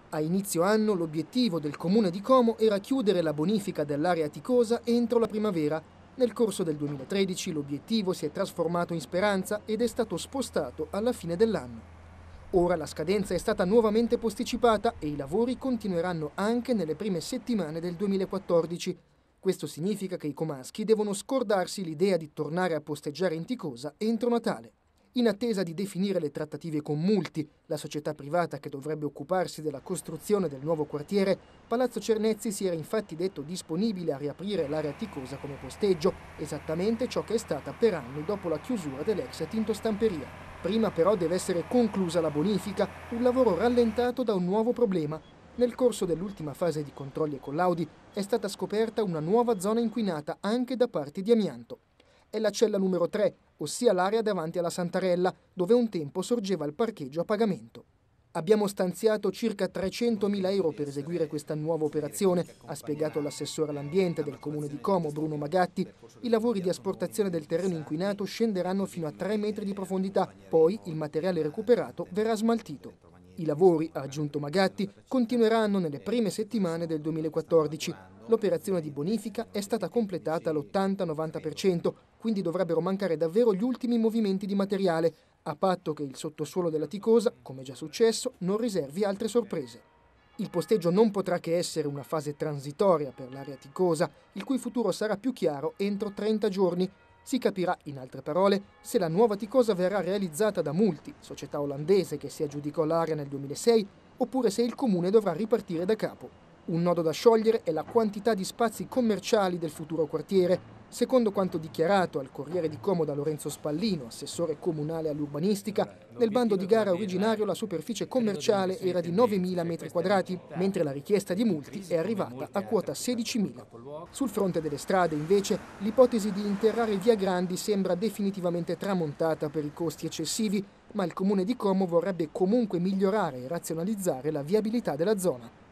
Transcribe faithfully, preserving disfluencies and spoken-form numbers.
A inizio anno l'obiettivo del Comune di Como era chiudere la bonifica dell'area aticosa entro la primavera. Nel corso del duemilatredici l'obiettivo si è trasformato in speranza ed è stato spostato alla fine dell'anno. Ora la scadenza è stata nuovamente posticipata e i lavori continueranno anche nelle prime settimane del duemilaquattordici. Questo significa che i comaschi devono scordarsi l'idea di tornare a posteggiare in Ticosa entro Natale. In attesa di definire le trattative con Multi, la società privata che dovrebbe occuparsi della costruzione del nuovo quartiere, Palazzo Cernezzi si era infatti detto disponibile a riaprire l'area Ticosa come posteggio, esattamente ciò che è stata per anni dopo la chiusura dell'ex Tintostamperia. Prima però deve essere conclusa la bonifica, un lavoro rallentato da un nuovo problema. Nel corso dell'ultima fase di controlli e collaudi è stata scoperta una nuova zona inquinata anche da parti di amianto. È la cella numero tre, ossia l'area davanti alla Santarella, dove un tempo sorgeva il parcheggio a pagamento. Abbiamo stanziato circa trecentomila euro per eseguire questa nuova operazione, ha spiegato l'assessore all'ambiente del comune di Como, Bruno Magatti. I lavori di asportazione del terreno inquinato scenderanno fino a tre metri di profondità, poi il materiale recuperato verrà smaltito. I lavori, ha aggiunto Magatti, continueranno nelle prime settimane del duemilaquattordici. L'operazione di bonifica è stata completata all'ottanta novanta per cento, quindi dovrebbero mancare davvero gli ultimi movimenti di materiale, a patto che il sottosuolo della Ticosa, come già successo, non riservi altre sorprese. Il posteggio non potrà che essere una fase transitoria per l'area Ticosa, il cui futuro sarà più chiaro entro trenta giorni. Si capirà, in altre parole, se la nuova Ticosa verrà realizzata da Multi, società olandese che si aggiudicò l'area nel duemilasei, oppure se il comune dovrà ripartire da capo. Un nodo da sciogliere è la quantità di spazi commerciali del futuro quartiere. Secondo quanto dichiarato al Corriere di Como da Lorenzo Spallino, assessore comunale all'urbanistica, nel bando di gara originario la superficie commerciale era di novemila metri quadrati, mentre la richiesta di Multi è arrivata a quota sedicimila. Sul fronte delle strade, invece, l'ipotesi di interrare via Grandi sembra definitivamente tramontata per i costi eccessivi, ma il comune di Como vorrebbe comunque migliorare e razionalizzare la viabilità della zona.